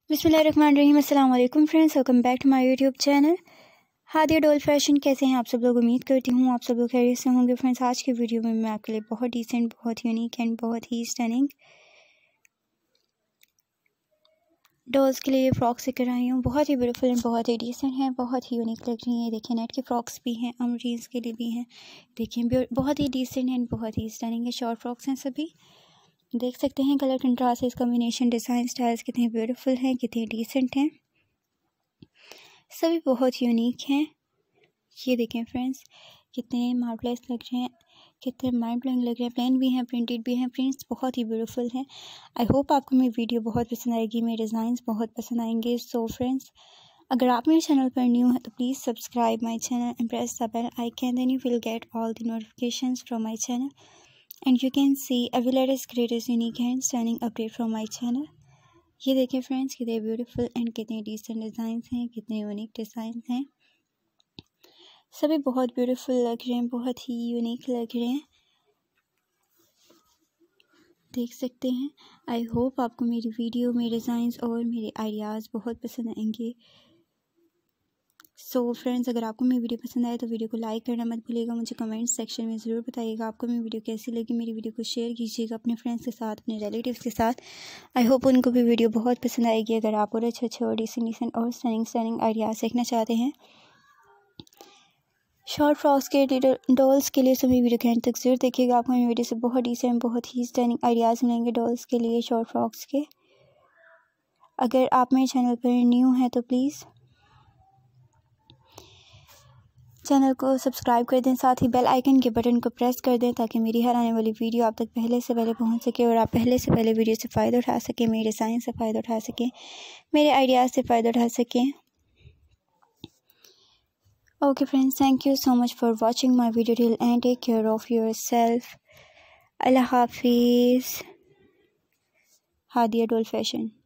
बिस्मिल्लाहिर्रहमानिर्रहीम। अस्सलाम वालेकुम friends, welcome back to my YouTube channel Hadiya doll fashion. कैसे हैं आप सब लोग? उम्मीद करती हूँ आप सब लोग खैरियत से होंगे। फ्रेंड्स, आज की वीडियो में मैं आपके लिए बहुत डिसेंट, बहुत यूनिक एंड बहुत ही स्टनिंग डॉल्स के लिए फ्रॉक्स लेकर आई हूँ। बहुत ही ब्यूटीफुल एंड बहुत ही डिसेंट हैं, बहुत ही यूनिक लग रही हैं। देखिए, नेट के फ्रॉक्स भी हैं, अमरीज के लिए भी हैं। देखिए, बहुत ही डिसेंट एंड बहुत ही स्टनिंग है। शॉर्ट फ्रॉक्स हैं सभी, देख सकते हैं colour contrast, combination, design, styles कितने ब्यूटीफुल हैं, कितने डिसेंट हैं, सभी बहुत यूनिक हैं। ये देखें फ्रेंड्स, कितने मार्वलेस लग रहे हैं, कितने माइंड ब्लोइंग लग रहे हैं। प्लेन भी हैं, प्रिंटेड भी हैं, प्रिंट्स बहुत ही ब्यूटीफुल हैं। आई होप आपको मेरी वीडियो बहुत पसंद आएगी, मेरे डिज़ाइंस बहुत पसंद आएंगे। सो फ्रेंड्स, अगर आप मेरे चैनल पर न्यू हैं तो please subscribe my channel and press the bell icon, then you will get all the notifications from my channel and you can see every latest greatest unique and stunning update from my channel. ये देखें friends, कितने beautiful and कितने decent designs हैं, कितने unique designs हैं। सभी बहुत beautiful लग रहे हैं, बहुत ही यूनिक लग रहे हैं, देख सकते हैं। आई होप आपको मेरी वीडियो, मेरे डिज़ाइंस और मेरे आइडियाज़ बहुत पसंद आएंगे। सो फ्रेंड्स, अगर आपको मेरी वीडियो पसंद आए तो वीडियो को लाइक करना मत भूलिएगा। मुझे कमेंट सेक्शन में ज़रूर बताइएगा आपको मेरी वीडियो कैसी लगी। मेरी वीडियो को शेयर कीजिएगा अपने फ्रेंड्स के साथ, अपने रिलेटिव्स के साथ। आई होप उनको भी वीडियो बहुत पसंद आएगी। अगर आप और अच्छे और डिसेंट और स्टनिंग आइडियाज़ सीखना चाहते हैं शॉर्ट फ्रॉक्स के डॉल्स के लिए, सभी वीडियो के एंड तक जरूर देखिएगा। आपको मेरी वीडियो से बहुत डिसेंट, बहुत ही स्टनिंग आइडियाज़ मिलेंगे डॉल्स के लिए, शॉर्ट फ्रॉक्स के। अगर आप मेरे चैनल पर न्यू हैं तो प्लीज़ चैनल को सब्सक्राइब कर दें, साथ ही बेल आइकन के बटन को प्रेस कर दें ताकि मेरी हर आने वाली वीडियो आप तक पहले से पहले पहुंच सके और आप पहले से पहले वीडियो से फ़ायदा उठा सकें, मेरे डिज़ाइन से फ़ायदा उठा सकें, मेरे आइडियाज़ से फ़ायदा उठा सकें। Okay friends, thank you so much for watching my video till end. Take care of yourself. Allah Hafiz. Hadia Doll Fashion.